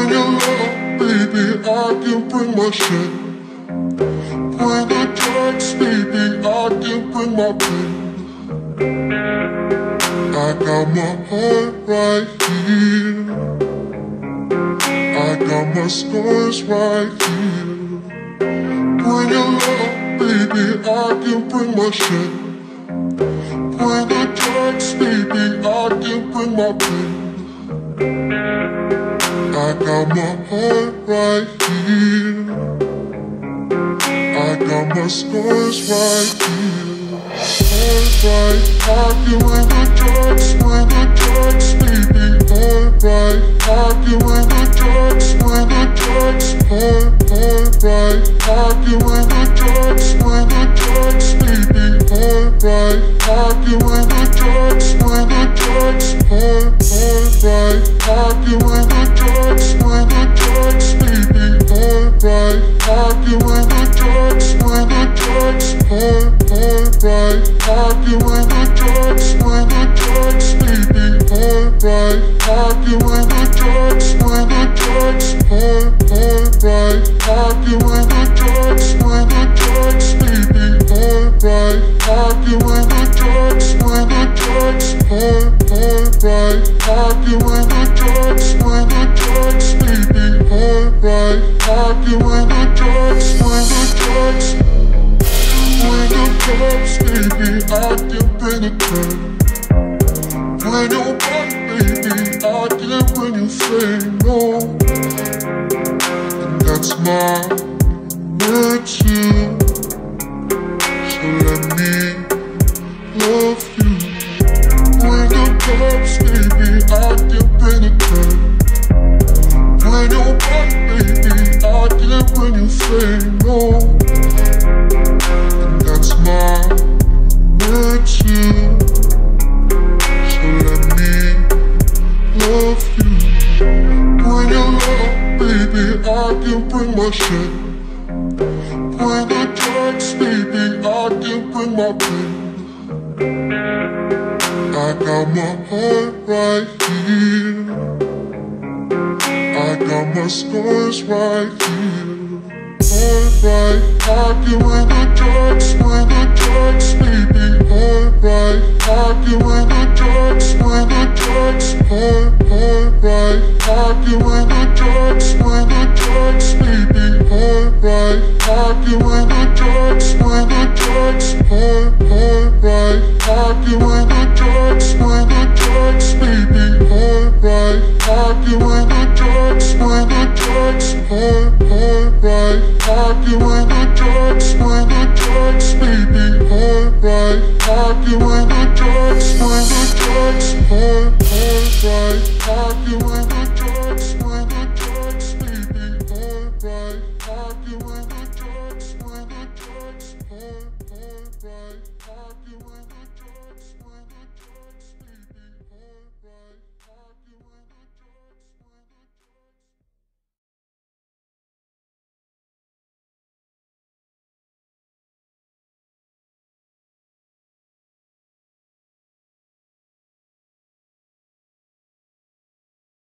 Bring your love, baby, I can bring my shit. Bring the drugs, baby, I can bring my pain. I got my heart right here, I got my scars right here. Bring your love, baby, I can bring my shit. Bring the drugs, baby, I can bring my pain. I got my heart right here, I got my scars right here. Heart right, I can bring the drugs, baby. Heart right, I can bring the drugs, Heart right, I can bring the drugs, baby. Heart right, I can bring the drugs, Heart right, I can bring the drugs, baby. Heart right, I can bring the drugs, Heart right, I can bring the drugs, baby. Heart right, I can bring the drugs, Heart right, I can bring the drugs, baby. Heart right, I can bring the drugs, Heart right, I can bring the drugs, baby. Heart right, I can bring the drugs, Bring the drugs, baby, I can bring the drugs. Bring your back, baby, I can when you say no. And that's my word too. So let me love you. Bring the drugs, baby, I can bring the drugs. Bring your back, baby, I can when you say no. That's my word too. So let me love you. Bring your love, baby, I can bring my shit. Bring the drugs, baby, I can bring my pain. I got my heart right here, I got my scars right here. Heart right, I can bring the drugs, baby. Heart right, I can bring the drugs, Heart right, I can bring the drugs, baby. Heart right, I can bring the drugs, Heart right, I can bring the drugs, baby. Heart right, I can bring the